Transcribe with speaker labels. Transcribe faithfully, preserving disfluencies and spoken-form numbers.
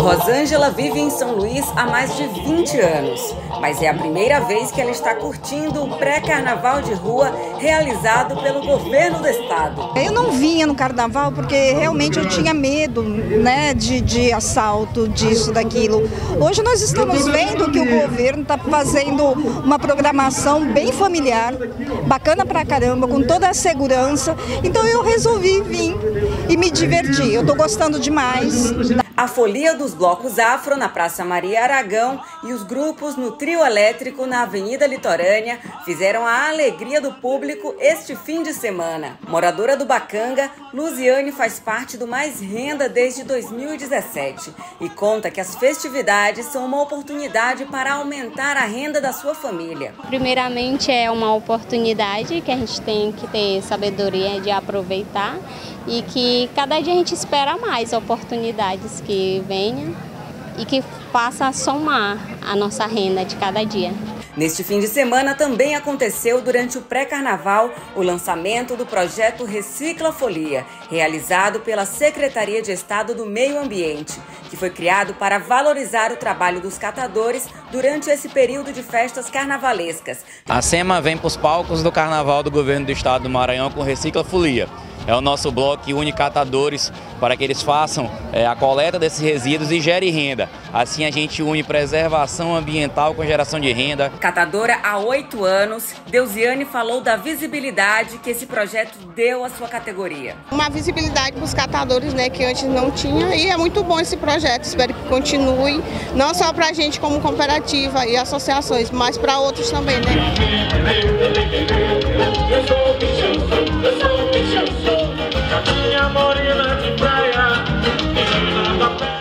Speaker 1: Rosângela vive em São Luís há mais de vinte anos, mas é a primeira vez que ela está curtindo o pré-carnaval de rua realizado pelo governo do estado.
Speaker 2: Eu não vinha no carnaval porque realmente eu tinha medo, né, de, de assalto, disso, daquilo. Hoje nós estamos vendo que o governo está fazendo uma programação bem familiar, bacana pra caramba, com toda a segurança. Então eu resolvi vir e me divertir. Eu estou gostando demais.
Speaker 1: A folia dos blocos afro na Praça Maria Aragão e os grupos no trio elétrico na Avenida Litorânea fizeram a alegria do público este fim de semana. Moradora do Bacanga, Luziane faz parte do Mais Renda desde dois mil e dezessete e conta que as festividades são uma oportunidade para aumentar a renda da sua família.
Speaker 3: Primeiramente é uma oportunidade que a gente tem que ter sabedoria de aproveitar e que cada dia a gente espera mais oportunidades que venham e que faça somar a nossa renda de cada dia.
Speaker 1: Neste fim de semana também aconteceu durante o pré-carnaval o lançamento do projeto Recicla Folia, realizado pela Secretaria de Estado do Meio Ambiente, que foi criado para valorizar o trabalho dos catadores durante esse período de festas carnavalescas.
Speaker 4: A SEMA vem para os palcos do Carnaval do Governo do Estado do Maranhão com Recicla Folia. É o nosso bloco que une catadores para que eles façam é, a coleta desses resíduos e gere renda. Assim a gente une preservação ambiental com geração de renda.
Speaker 1: Catadora há oito anos, Deusiane falou da visibilidade que esse projeto deu à sua categoria.
Speaker 5: Uma visibilidade para os catadores, né, que antes não tinha, e é muito bom esse projeto. Espero que continue, não só para a gente como cooperativa e associações, mas para outros também, né?
Speaker 6: Eu sou o bicho, eu sou o bicho, eu sou a minha morena de praia.